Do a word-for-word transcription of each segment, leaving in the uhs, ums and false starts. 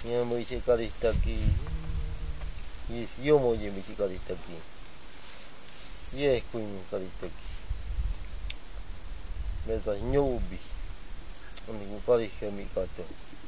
Yang mesti kali taki. Yes, yo mo je mesti kali taki. Yes, kuin kali taki. Mesa nyobi. Oni ku kali kemi kato.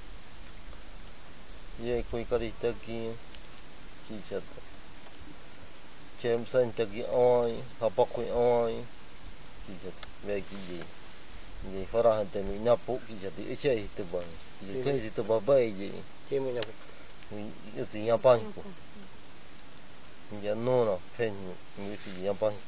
Yes, kuin kali taki. Kichata. Chem san taki oi, hapak kuin oi. Kichata. Bagi je. Ni farahan temi napuk kichata. Ece itu bang. Kai situ babai je. Chem ina. Itu yang pangku. Yang nona pen itu yang pangku.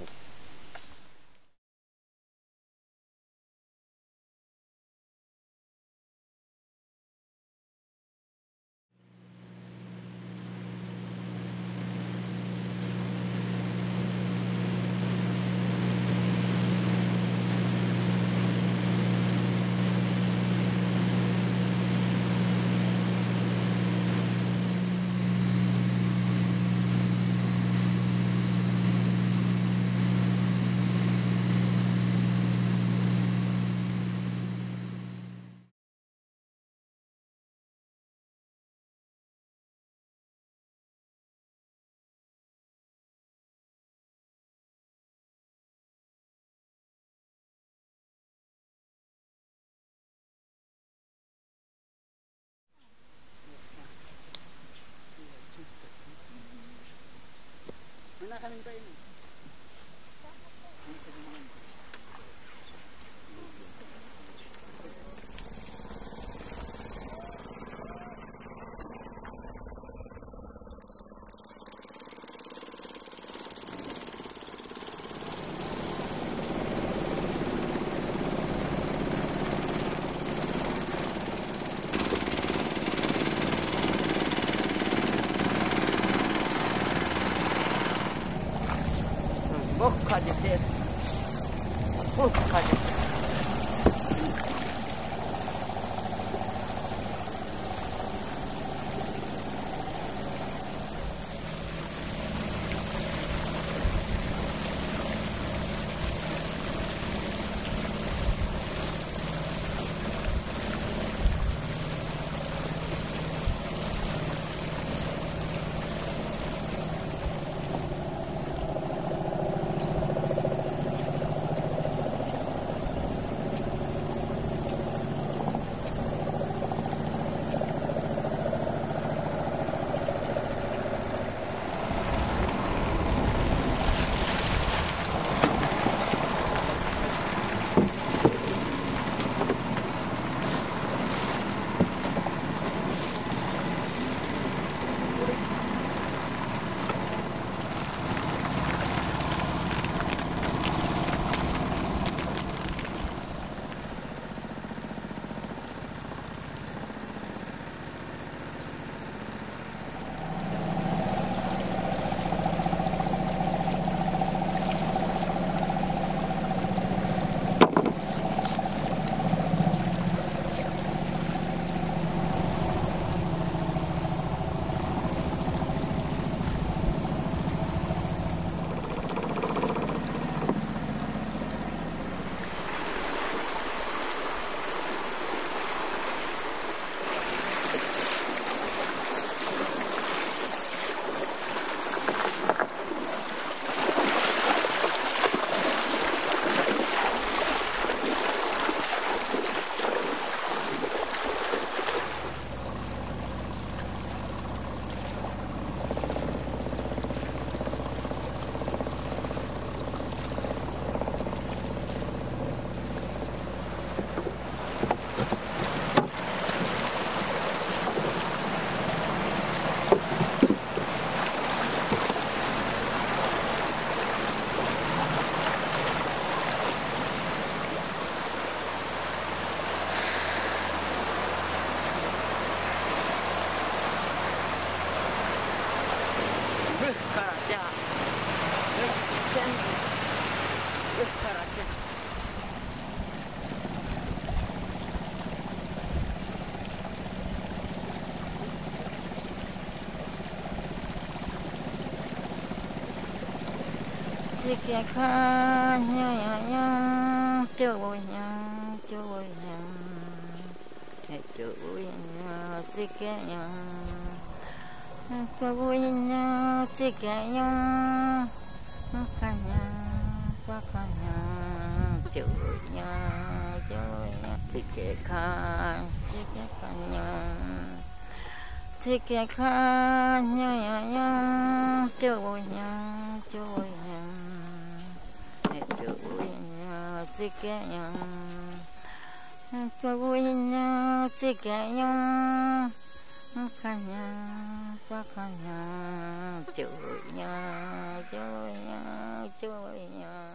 Mana kami tahu ini? Bocca di te. Bocca di te. Chiếc khăn nhớ nhớ nhớ trôi nhớ trôi nhớ vui nhau chỉ kẻ nhau cho vui nhau chỉ kẻ nhau khá nhau quá khá nhau chửi nhau chửi nhau chỉ kẻ khá chỉ kẻ khá nhau chỉ kẻ khá nhau nhau nhau chửi nhau chửi nhau chửi nhau chỉ kẻ nhau cho vui nhau chỉ kẻ nhau khá nhau quá khá nhau chửi nhau chửi nhau chửi nhau.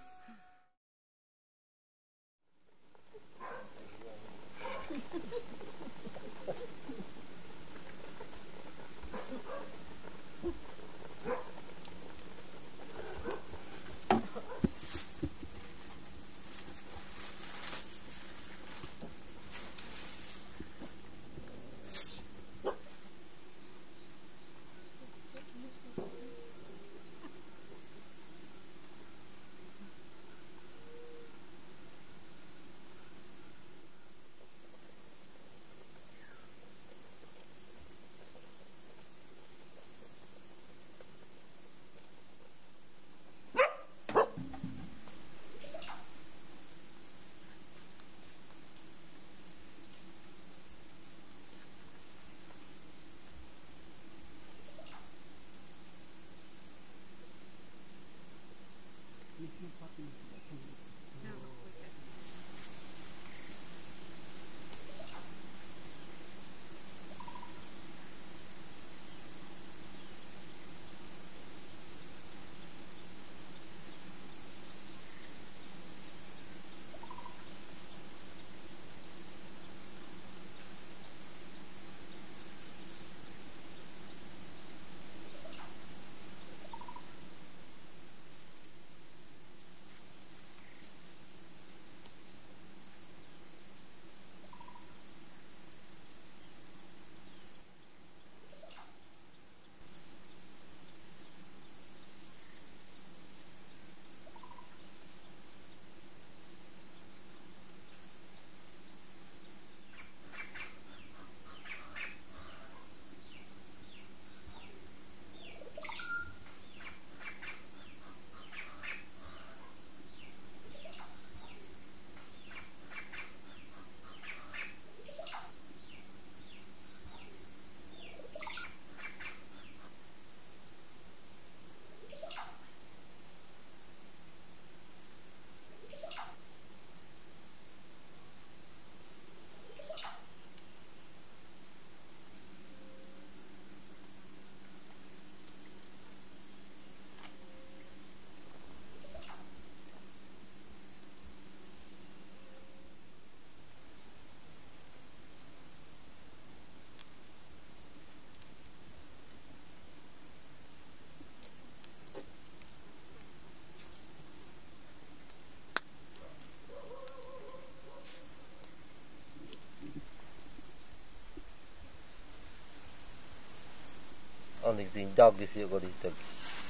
Anik tin dagi si golitaki.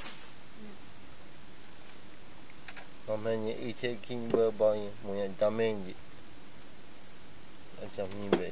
Ameni iche kin babai muya damenji. Acha mimbe.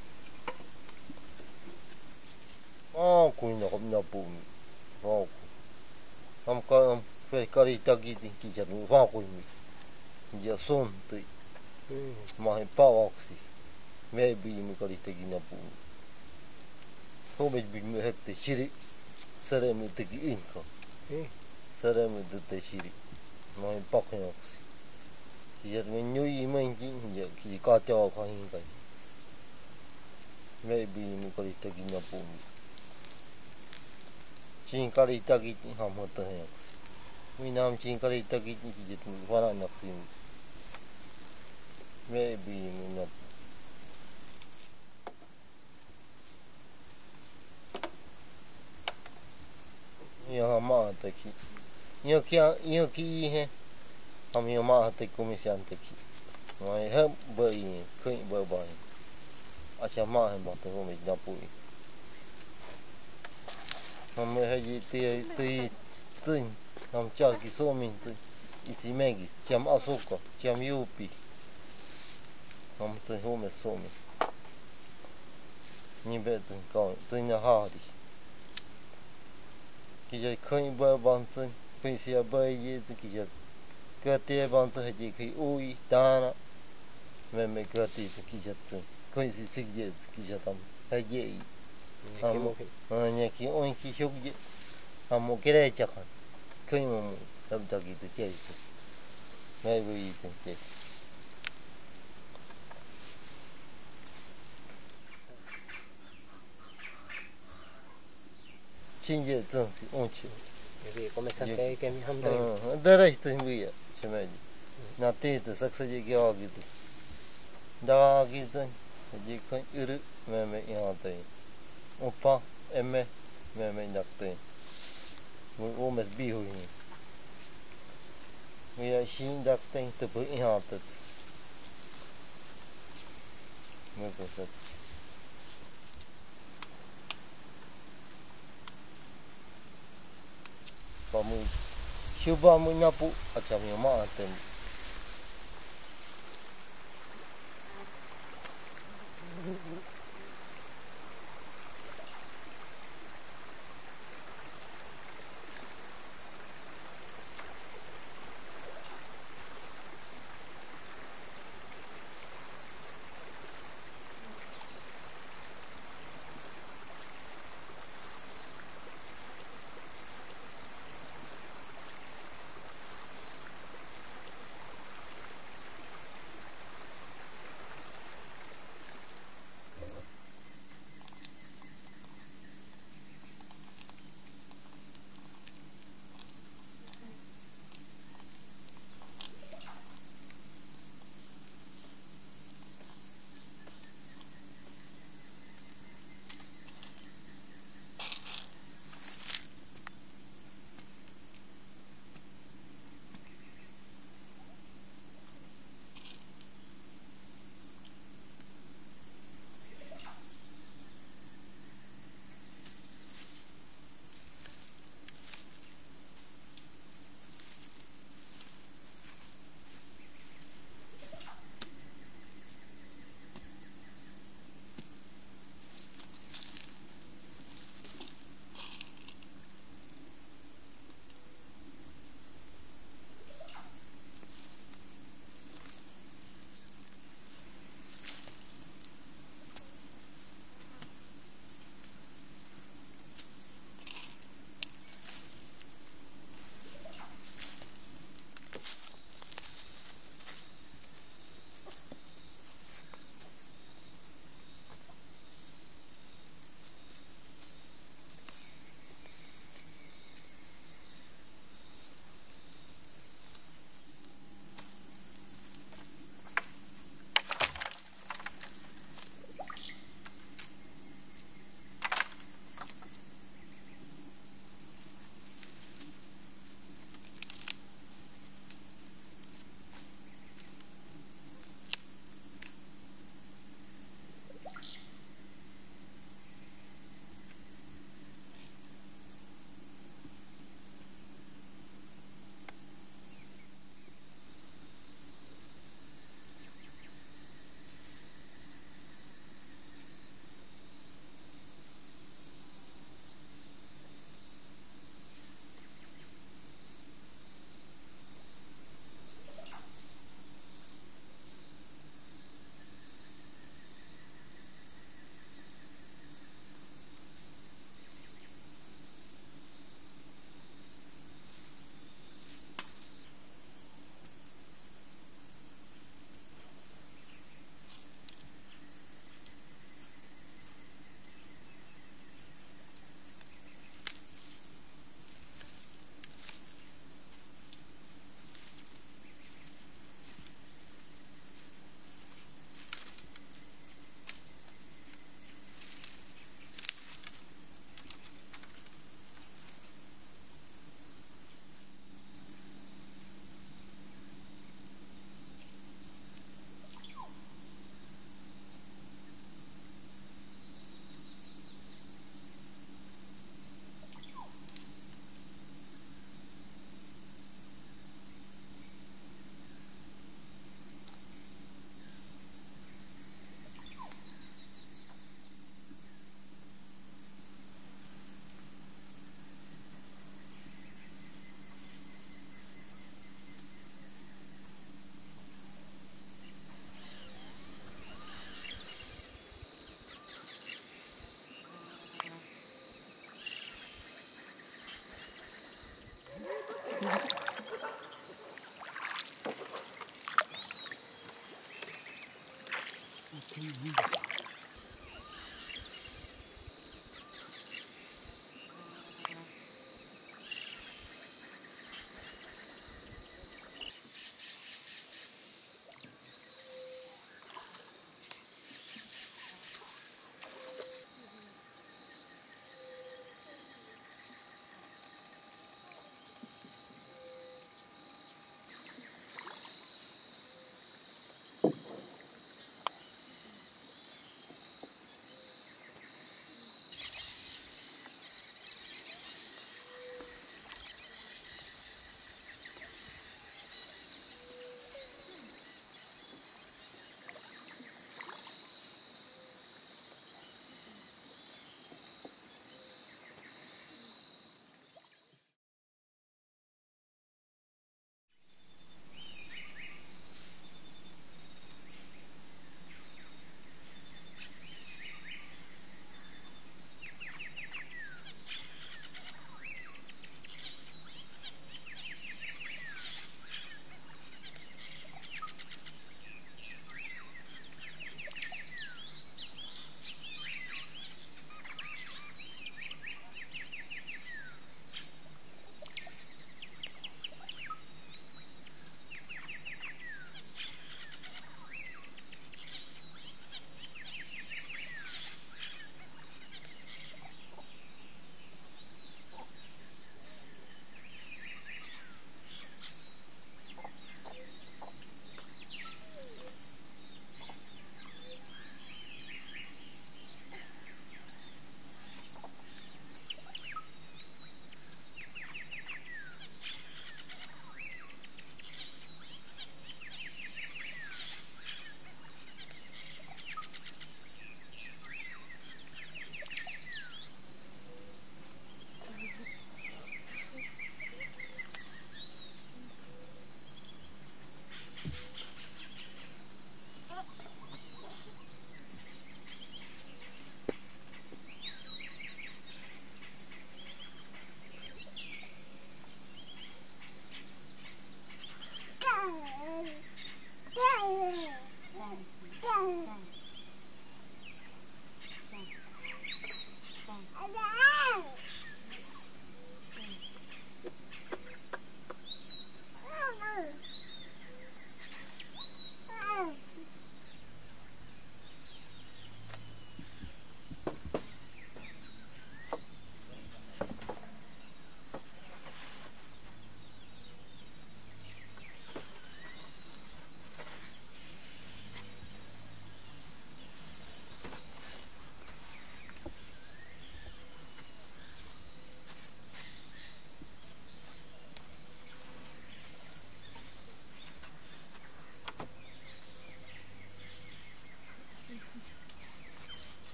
Ah, kuina kopna pumi. Wow. Am ka am fe golitaki tin kichanu wa kuimi. Ya son tu. Mai paoksi. Maybe mi golitaki na pumi. Home bilme hette shiri. Saremi teki inko. Saremi dute shiri. Mai pakyoksi. Kiyat me nyui manji ya ki ka tyo ka hinkai. Maybe mi golitaki na pumi. Chin golitaki hamata yaksi. Mi nam chin golitaki kiyat wala naksi. Maybe mi na यहाँ माँ तकी यहाँ क्या यहाँ की है हम यहाँ माँ तक को मिशन तकी वहाँ है बड़ी कहीं बड़ी अच्छा माँ है बात वो में जापुई हम है ये ते ते तीन हम चार की सौ मिनट इसी में की चम अशोक चम यूपी हम तो हो में सौ में nhìn về từng con từng nhà hà đi cái giờ khơi bờ bằng từng khơi xe bờ gì từng cái giờ cái tia bằng từng hay cái ui ta nó mẹ mẹ cái tia cái giờ từng khơi xe xích gì cái giờ tầm hay gì ham à nhà kia oi kia chụp gì ham một cái đấy chắc khơi mà tập tập cái tự chơi mẹ vui từng chơi chính giờ từng是ổn起 Jadi kau mesti ke ke mi ham dari. 아, 내가 있던 거야. 처음에 나 때도 saksaje ke 아기도. 나 아기도 이제 그 으르 매매 이한테. 오빠 엠메 매매 낙대. 뭐 오메스 비호이니. 뭐야 신 낙대 또 뭐 이한테. 뭐 그랬어. Kamu cuba menyapu macam yang mana tu?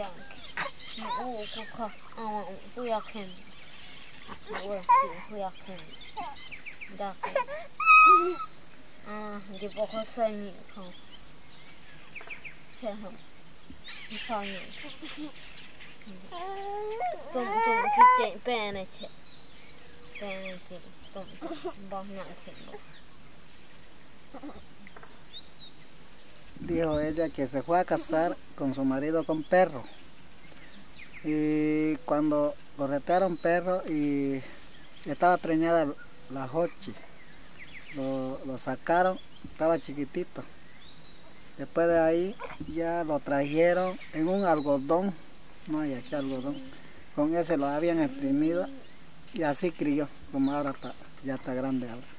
Oh, kuka, ah, kuyakin. Well, kuyakin. Dakin. Ah, di ba ko sa inyo ko? Cheham. Ipangin. Tum tum kitchen pene che. Pene che. Tum bom na che. Dijo ella que se fue a casar con su marido con perro. Y cuando corretearon perro y estaba preñada la Jochi, lo, lo sacaron, estaba chiquitito. Después de ahí ya lo trajeron en un algodón, no hay aquí algodón, con ese lo habían exprimido y así crió, como ahora está, ya está grande ahora.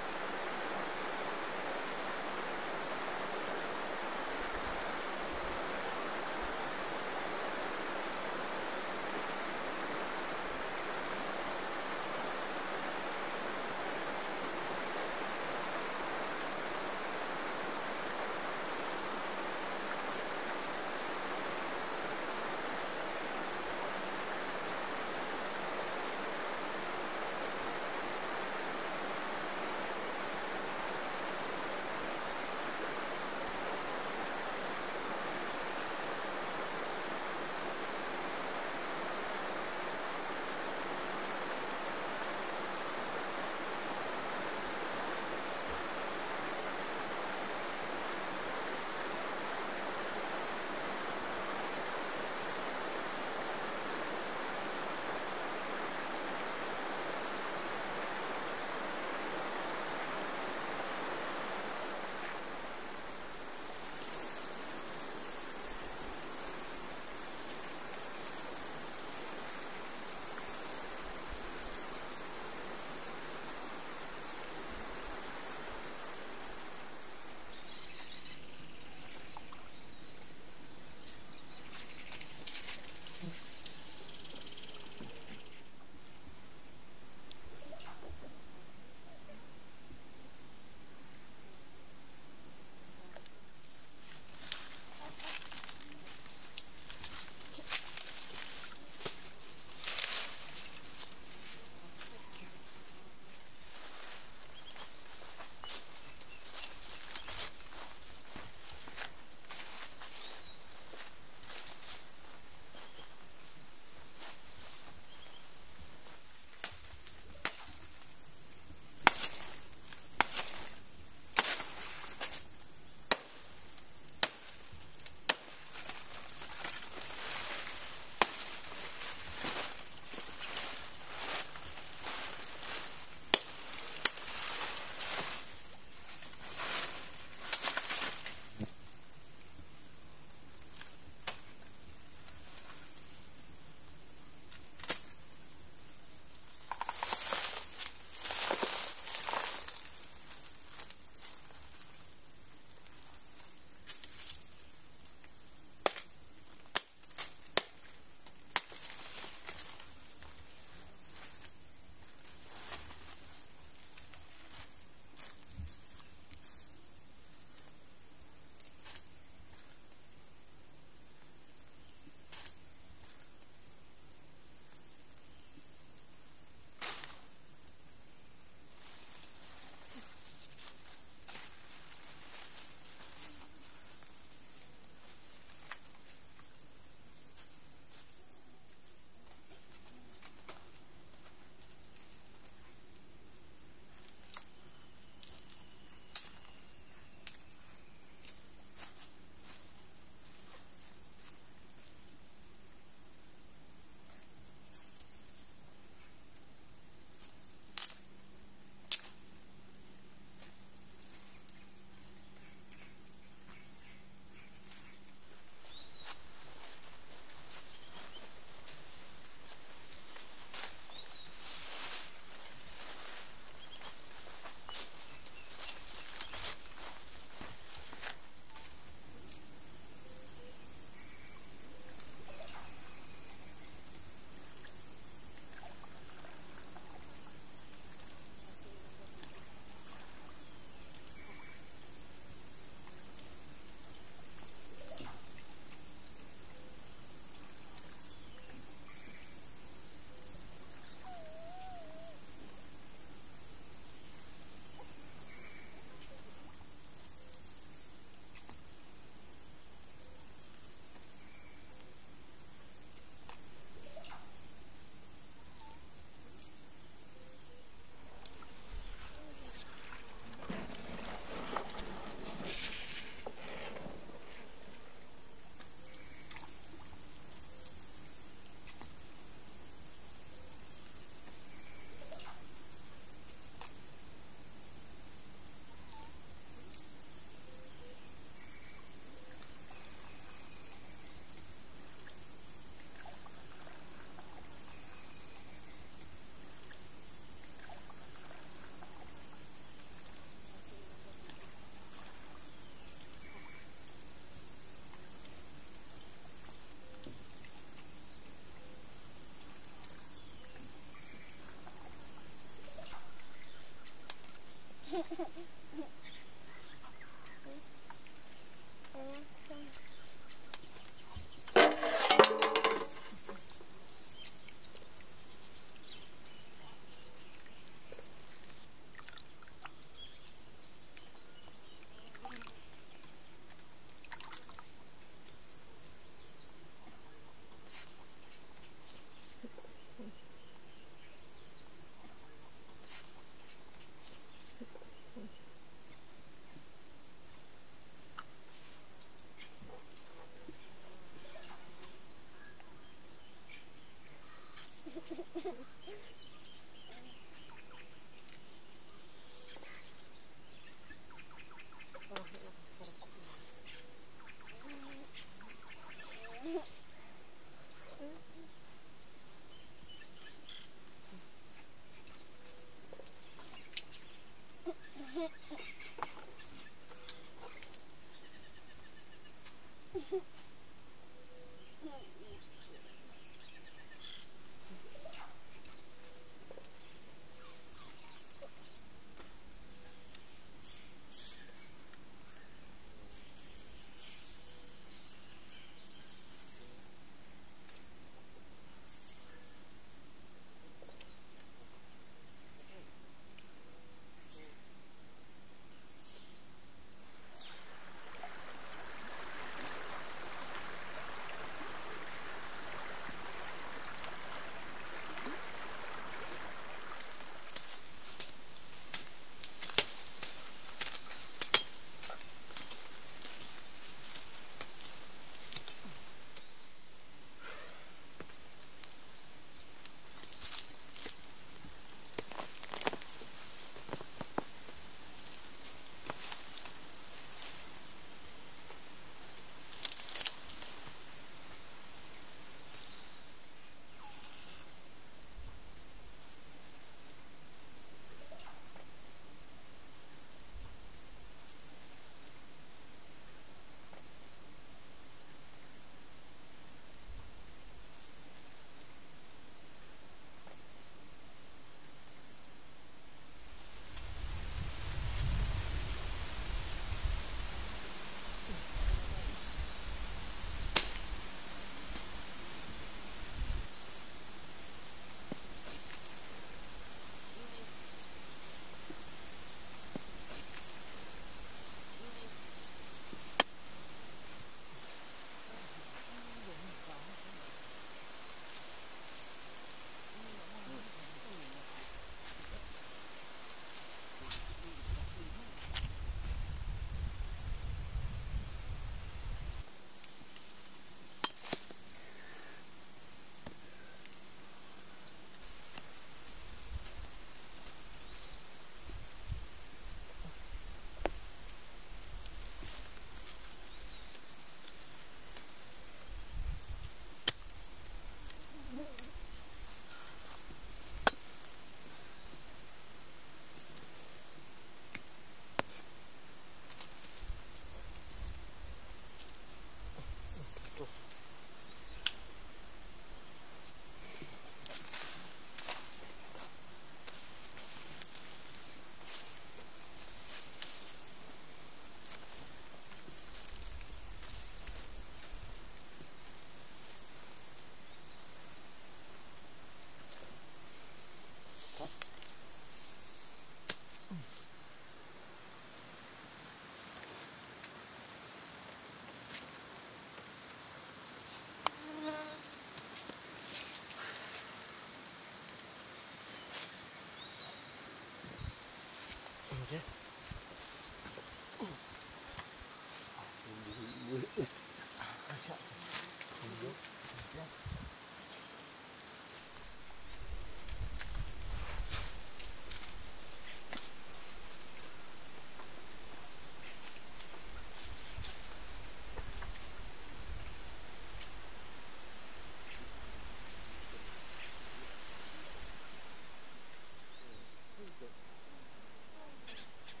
Thank you.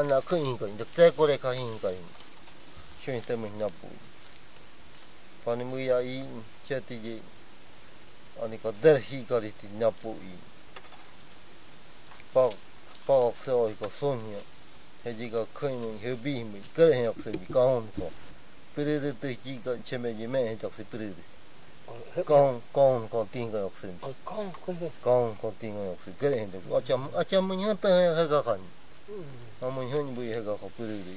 na khinh cái được trái có đây khai hình cái chuyện tới mình nạp bụi phần mười ai chết thì gì anh có đợt hi cái thì nạp bụi bao bao sợi có son nhỉ hay gì có khinh mình hơi bị mình cái này học sinh bị cao hơn bây giờ tới chỉ có xem mấy mấy học sinh bây giờ con con con tin cái học sinh con con con con tin cái học sinh cái này được ở trong ở trong mình hơn tới hay cái khẩn mà mình hơn bây giờ cái học bây giờ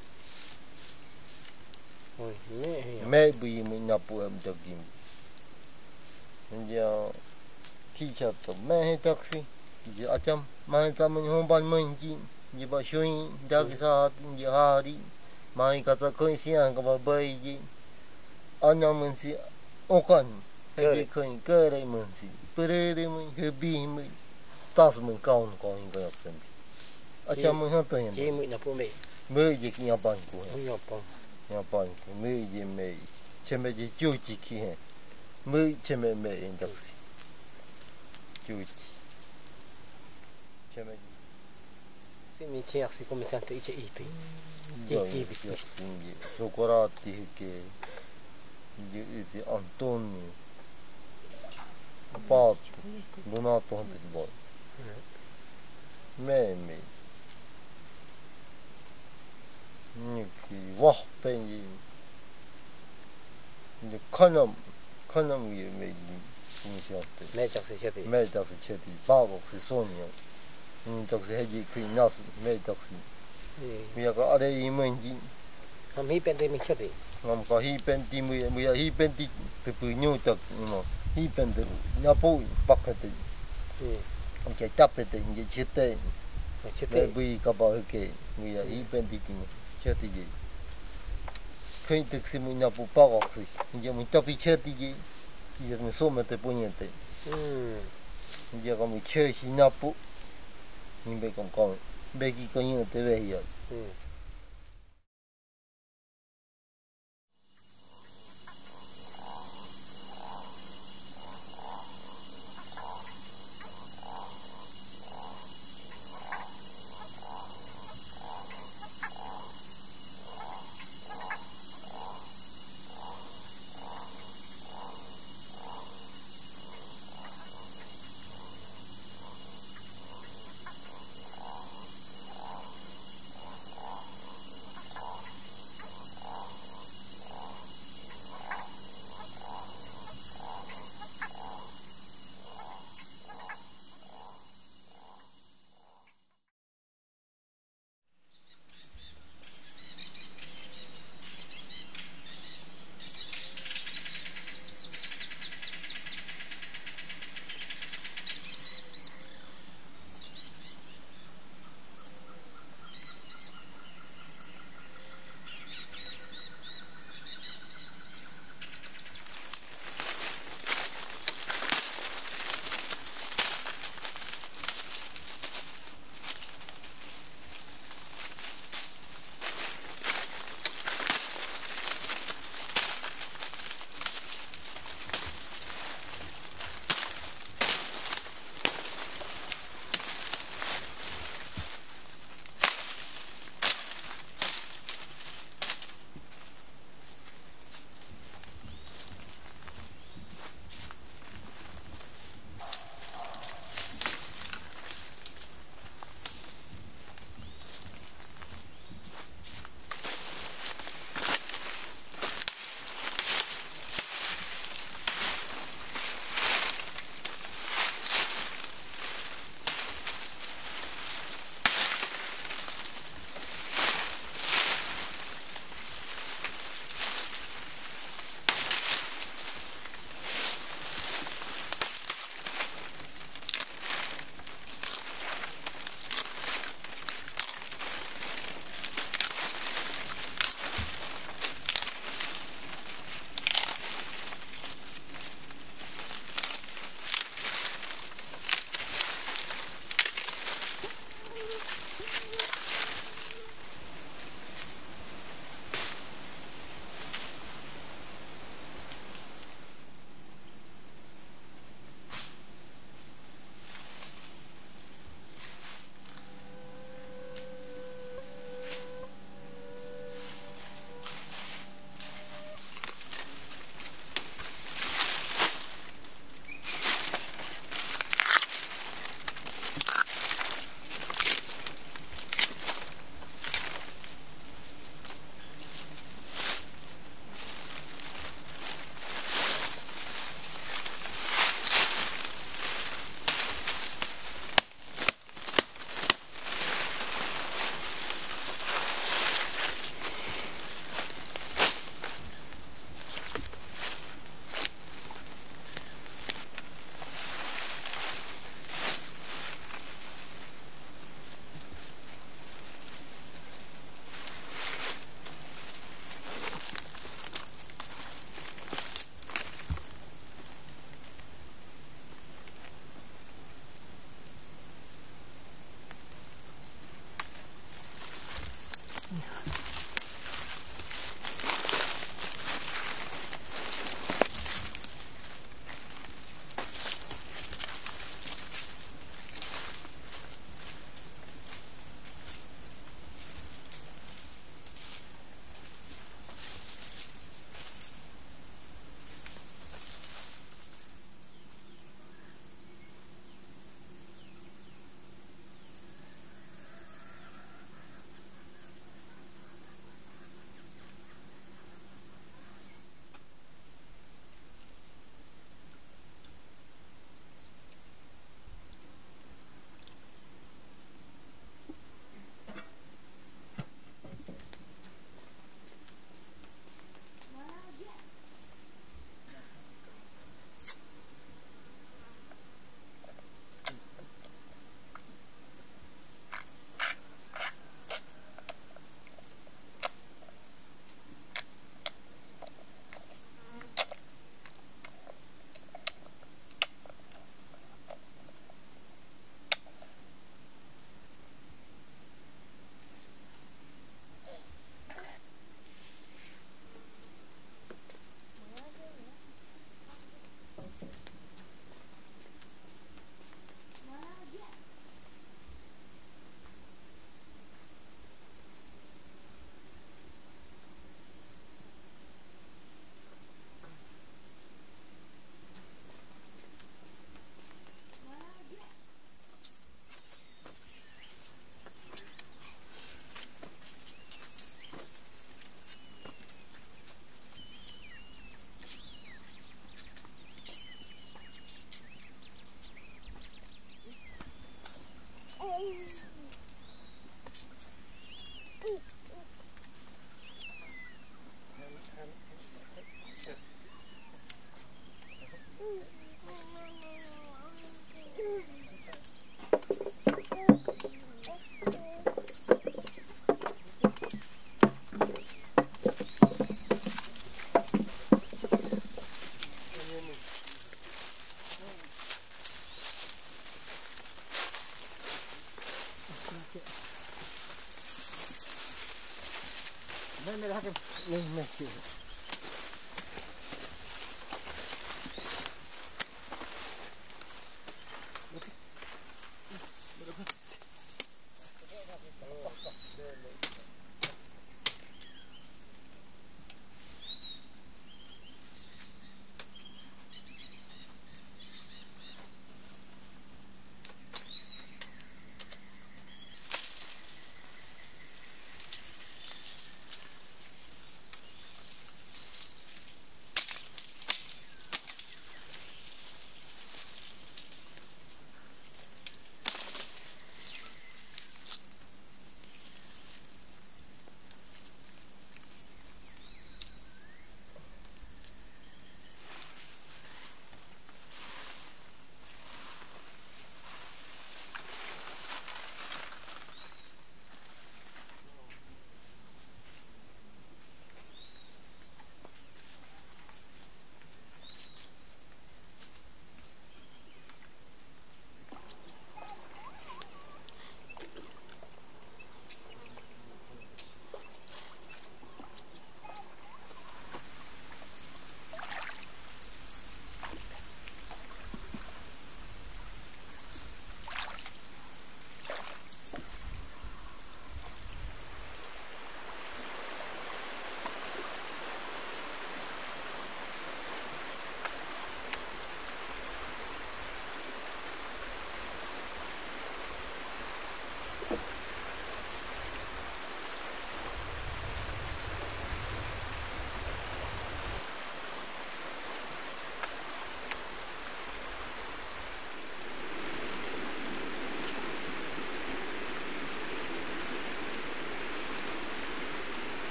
ôi mẹ mẹ bây giờ mình nạp bụi em được kim nên giờ khi chặt mẹ hay taxi giờ ở trong mà trong mình không ban mình chỉ giờ bảo suy ra cái sao giờ ha đi mà cái cái coi xem cái bảo bây giờ anh em mình sẽ ô con cái cái cái đấy mình sẽ bây giờ mình hơi bị mình ta sẽ mình cao cao cái học sinh ở trong mình hơn tới chị mình là phụ mẹ mấy giờ nhà bạn của nhà bạn nhà bạn của mấy giờ mấy xem mấy giờ chú chỉ khi mấy xem mấy mấy anh đọc chú chỉ xem mấy se mi tinha que começar a ter isso aí Sim, Socorati che di Antonio Pato Donato Hunter Boy me me Niki wah pengi de kanam kanam ye me come si chiama me già si c'è me già si c'è di bago si sogno in taxi heji qui nas me taxi mi ka are i menji am hi pen de mi c'è di ngam ka hi pen ti mi mi hi pen ti te pu nyu tak mo hi pen de nya po pakate am che tapete nge chete c'è te di bui ka ba ke mi hi pen ti ti chete ji kai taxi mi nya po pa ko si nge mi tapi chete ji ji mi so me te punyete nge ka mi che si nya po Nimbe con con, Becky coño te veía.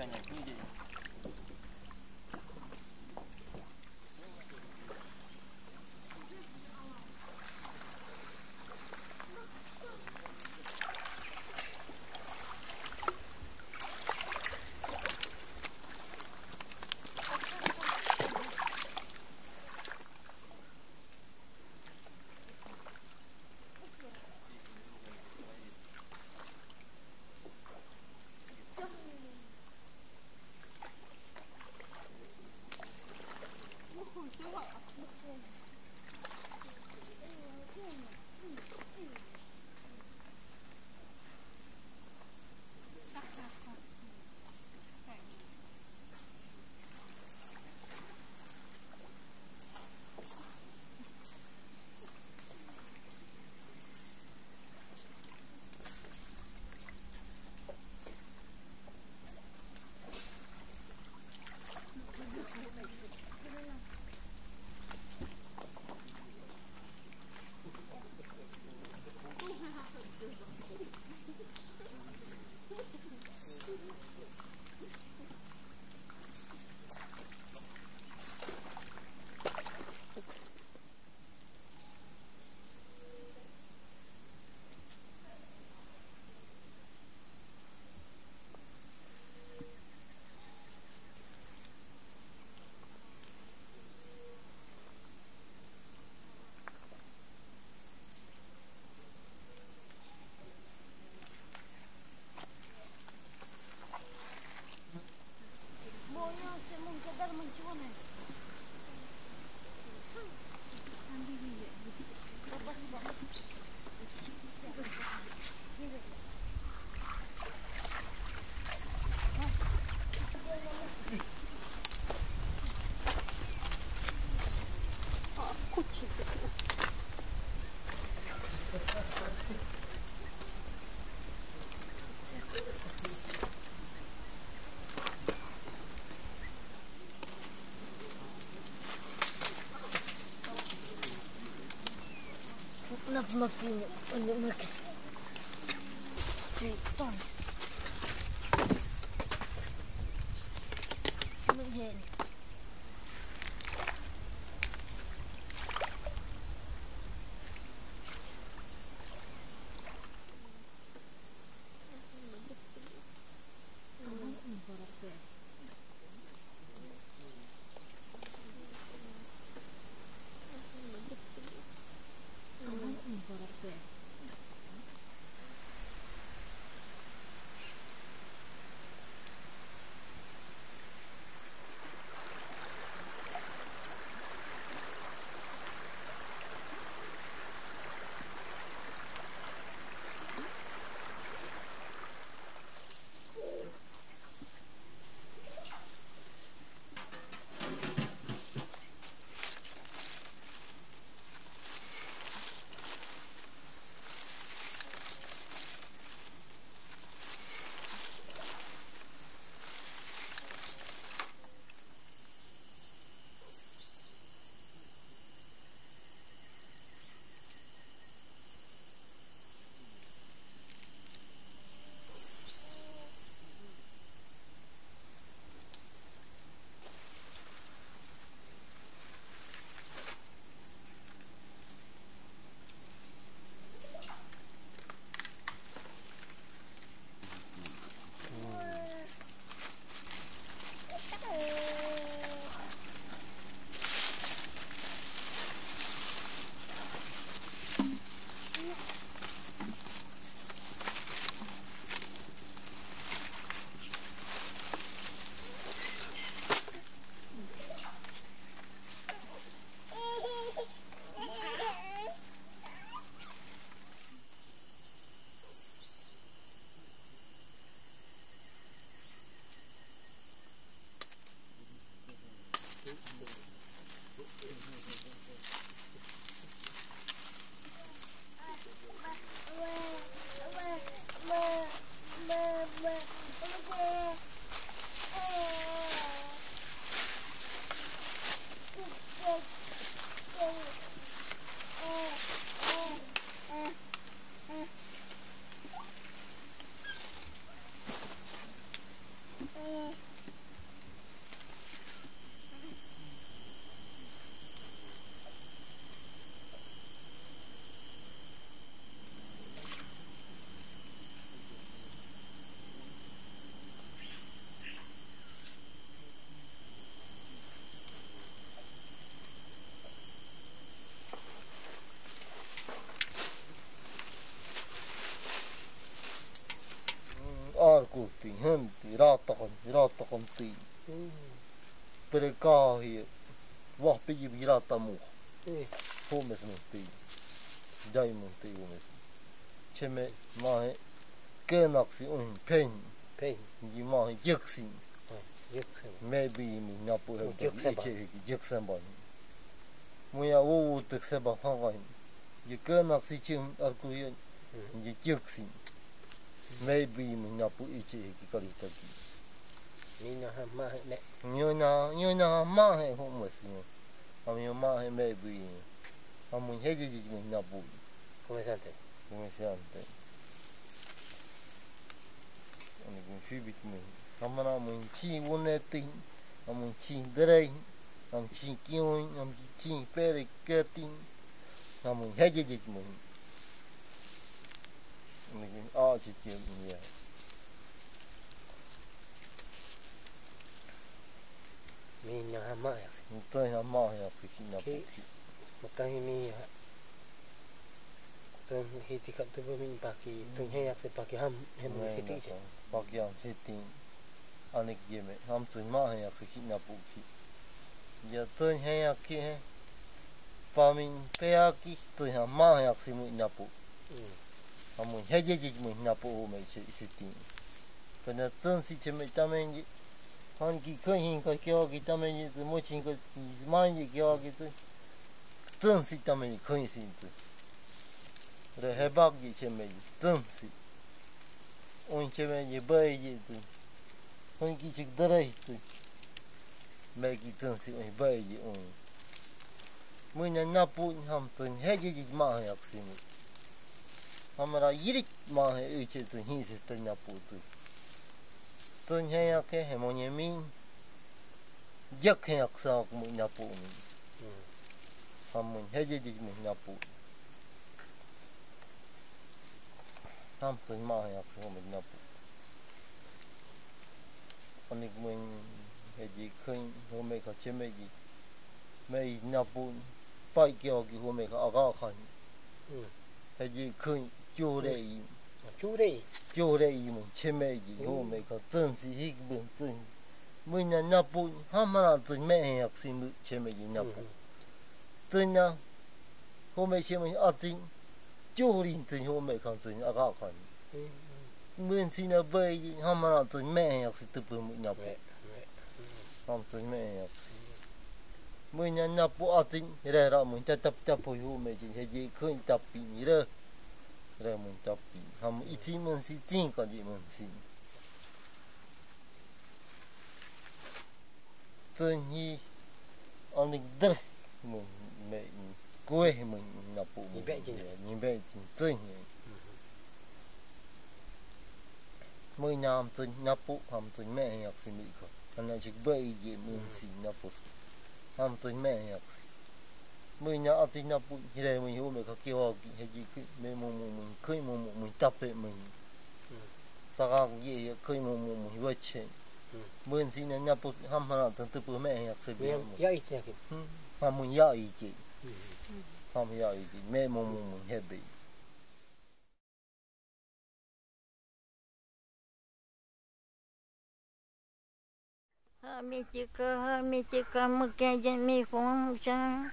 caña tuya. Una máquina, una máquina. Sí, toma. Muy bien. ti hen ti rata kon rata kon ti per ka hi wa pe ji rata mu ho mes no ti dai mo ti ho mes cheme ma he ke nak si un pen pen ji ma he jek si dứt xem maybe mi na pu he Jek se ba. che jek sem ba mo ya wo te se ba ha ga ji ke nak si chim ar ku ye ji jek si maybe mi na pu ichi ki ka ri ta ki ni na ha ma ne nyo na nyo na ma he ho mo si a mi ma he maybe a mo he ji ji mi na pu come sente come sente ani kun fi bit mi amana mo chi wone tin am chi dere am chi kion am chi pere ketin am he ji ji mo ani kun a chi chi mi ya mi na ha ma ya se to ya ma ya ki na pu ma ta hi mi ha tun hi ti ka tu mi pa ki tun he yak se pa ki ham he mo si ti che pa ki am si ti anik ye me ham tun ma ya ki na pu ki ya tun he ya ki he pa min pe ya ki tun ya ma ya si mu na pu am he je je mu na pu me si si ti ko na tun si che me ta men ji han ki ko hin ka kyo ki ta men ji mo chin ko ma ji kyo ki tu tun si ta men ko hin si tu re he bag ji che me ji tun si on che me ji bai ji tu on ki chik dare tu me ki tun si on bai ji on mu na na pu ham tun he ji ji ma ya si mu हमरा यिरिक मा है इचे तो ही से तना पुतु तो है या के है मोने मिन जक है अक्सा मु ना पु हम mun है जे जे मु ना पु हम तो मा है अक्सा मु ना पु अनिक mun है जे खइन हो में का चे में जी में ना पु पाई के हो की हो में का आगा खान है जे खइन chú đây chú đây chú đây mình xem mẹ gì hôm mẹ có tên gì hết bận tên mình là nạp bún ham mà tên mẹ học sinh mình xem mẹ gì nạp bún tên nha hôm mẹ xem mình ăn tên chú linh tên hôm mẹ còn tên ăn gạo còn mình xin là bây ham mà tên mẹ học sinh tập bún mình nạp bún ham tên mẹ học mình là nạp bún ăn tên rồi ra mình tập tập tập hồi hôm mẹ chỉ hay gì khơi tập bị gì đó rồi mình tập ham ít mình si tin cái gì mình si tôi nghĩ anh ấy đỡ mình mẹ quê mình nạp bộ mình nhìn bé chính tôi nghĩ mỗi năm tôi nạp bộ ham tôi mẹ học sinh mỹ không anh ấy chỉ bây giờ mình si nạp bộ ham tôi mẹ học mỗi nhà ở trên nạp bộ như này mình hiểu mình có kêu họ cái gì cái mình mình mình khơi mình mình tập về mình sao cái gì khơi mình mình mình vượt trên mình xin là nạp bộ ham mà từ từ bữa mẹ học sinh mình ya ít nha kì ham mình ya ít chứ ham ya ít mẹ mình mình mình hết bị mi chỉ có mi chỉ có một cái chân mi phong sa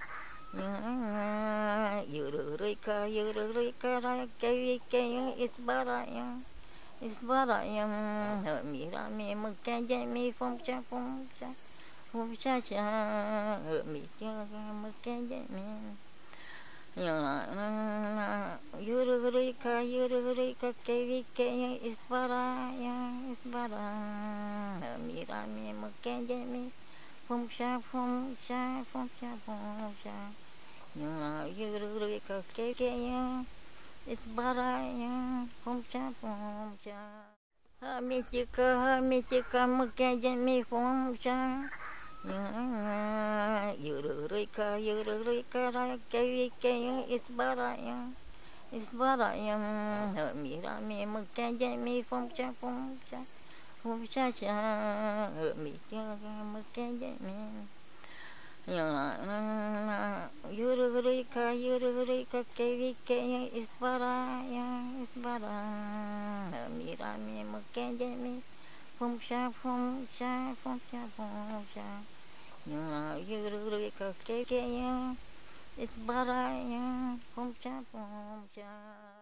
yuru rika yuru rika ra cái cái isbara ya isbara ya mi ra mi một cái chân mi phong sa phong sa phong sa sa mi chỉ có một cái chân mi yuru rika yuru rika cái cái isbara ya isbara mi ra mi một cái chân mi phong sa phong sa phong sa phong sa yuru rika cái cái isbara ya phong sa phong sa mi chỉ có mi chỉ có một cái chân mi phong sa yuru rika yuru rika ra cái cái isbara ya isbara ya mi ra mi một cái chân mi phong sa phong sa phong sa sa mi chỉ có một cái chân mi yuru rika yuru rika cái cái isbara ya isbara mi ra mi một cái chân mi Pum cha pum cha pum cha pum cha. You you really go get you. It's bara you. Pum cha pum cha.